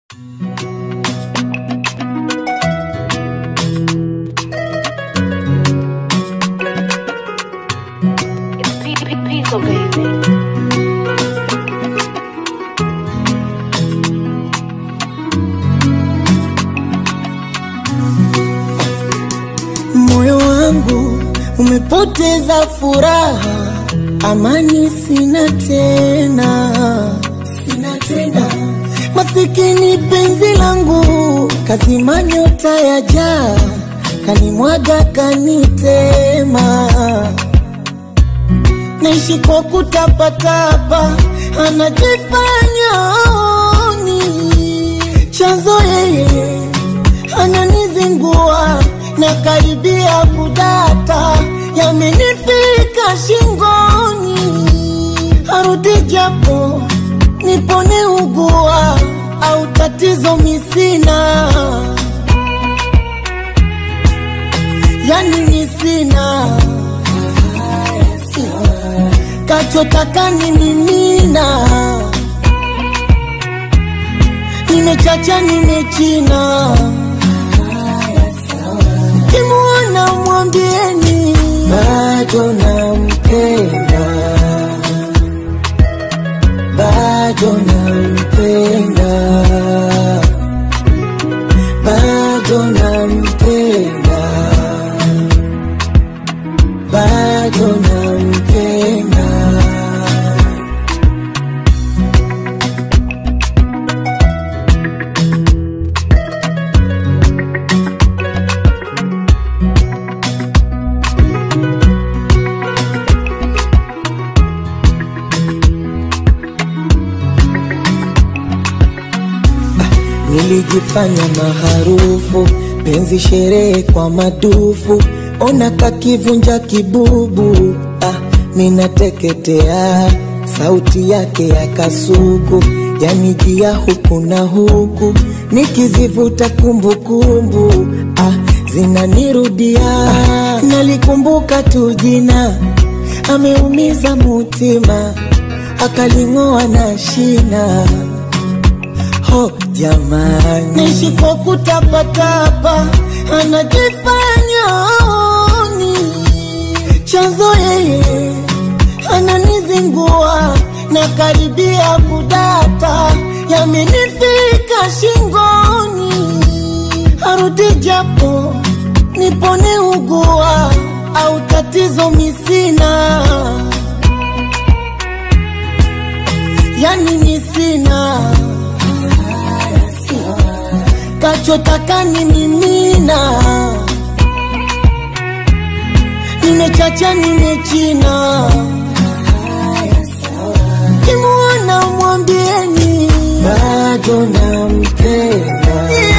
Moyo wangu umepoteza furaha, amani sina tena, masikini penzi langu kazima nyota ya jaa, kanimwaga kanitema, naishi kwa kutapatapa, anajifanya aoni, chanzo yeye ananizingua, na karibia kudata, yamenifika shingoni, arudi japo nipone ugua, au tatizo misina, yani misina, kachotaka ni mimina, nimechacha nimechina, kimuona mwambieni bado nampenda, bado nampenda, bado nampenda, bado nampenda. Nilijifanya maharufu, penzi sherehe kwa madufu, ona kakivunja kibubu, minateketea, sauti yake ya kasuku, yanijia huku na huku, nikizivuta kumbukumbu, zinanirudia, nalikumbuka tu jina, ameumiza mutima, akalingoa na shina. Oh jamani, naishi kwa kutapatapa, anajifanya aoni, chanzo yeye ananizingua, na karibia kudata, yamenifika shingoni, arudi japo nipone ugua, au tatizo misina, yani misina, kachotaka ni mimina, nimechacha nimechina, kimuona mwambieni bado nampenda.